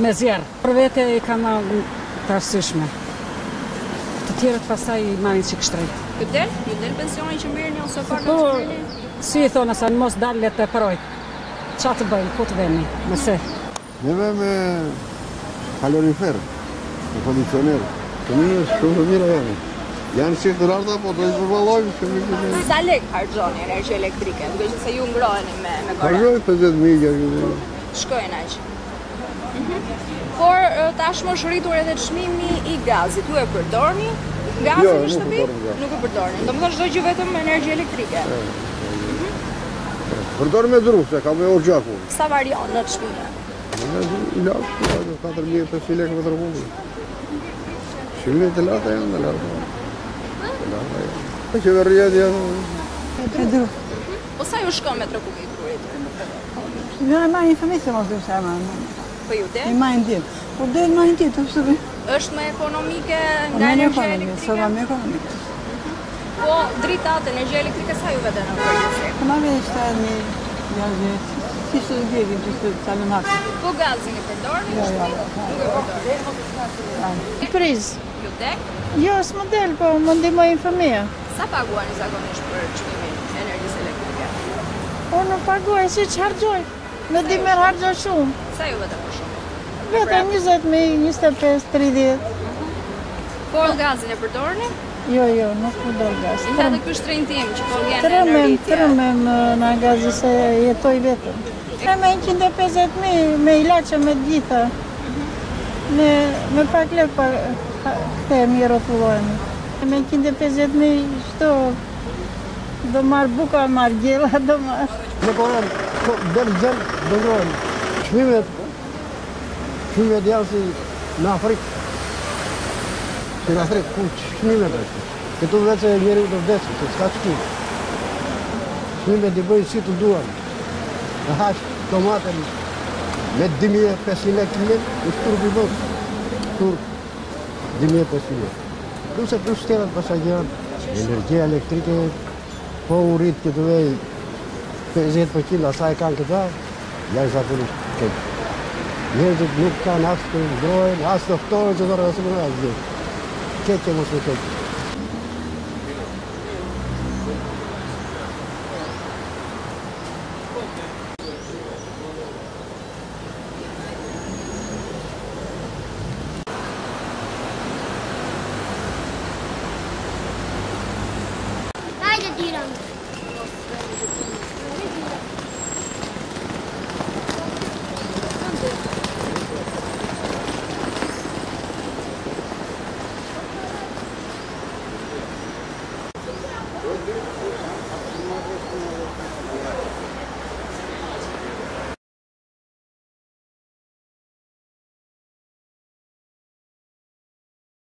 me zjerë. Për vete i ka ma të arsyshme. Të tjerët pasaj i marin që kështrej. Ju del pensioni që mirëni ose pak Po, që mirëni? si i thonë, sa në mos dalë të përojt. Qa të bëjmë, ku të vemi, mëse? Neve me kalorifer, me kondicioner, të mirë shumë të mirë janë. Janë qikë të rarta, po të i përballojmë që mi këtë... Sa lek harxoni energji elektrike, duke që se ju ngroheni me korrent? Harxoj 50.000. Shkojnë aq. Por tashmë është rritur edhe çmimi i gazit. Ju e përdorni gazin në shtëpi? Nuk e përdorni. Domethënë çdo gjë vetëm energji elektrike. Përdor me dru, se ka me orgjaku. Sa varion në çmime? I lartë, 4.000-5.000 lekë me tërpullë. Shimit të lartë janë, të lartë. Të qeverrijet janë... Me dru. Po sa ju shkon metro kubik drurit? Në e majnë informacion mos dhe se e majnë. Po ju E majnë ditë. Po dhe e majnë ditë, të sëbi. Është më ekonomike nga energji elektrike? Së më ekonomike. Po dritat, energji elektrike sa ju vete në përgjithësi? Po në veshtë e një gazë, si së gjegim, që së talën hapë. Po gazin e përdorni? Jo. Nuk e përdorni. Priz. Ju dek? Jo, së më del, po më ndihmoj fëmija. Sa paguani zakonisht për çmimin e energjisë elektrike? Po në paguaj, si që hargjoj. Në dimer hargjoj shumë. Sa ju vete për shumë? Vete 20.000, 25, 30. Por gazin e përdorni? Jo, nuk më dol gaz. Inda dhe ky shtrenjtim që po vjen në rritje. Tërëmem në gazi se jetoj vetëm. Me 150.000 me ilaçe me gjitha. Me pak lek këte mi rotulojnë. Me 150.000 shto do marrë buka, marrë gjela, do marrë. Në korën, dërë zërë, dëndrojnë. Shmimet janë si në Afrikë. Si në Afrikë, ku shmimet është. Këtu vetë e njeri të vdesë, se s'ka shkim. Shmimet i bëjnë si të duan. Në hashë tomatën me 2.500 lekë kilet, është turp i bëjnë. Turp, 2.500 lekë. Plus tjerat pasagjanë. Energia elektrike, po u rritë këtë vej 50% asaj kanë këta, janë zakonisht këtë. Njerëzit nuk kanë asë të ndrojnë, asë të ftorën që të rrasë më në asë gjithë. Këtë që mos në këtë.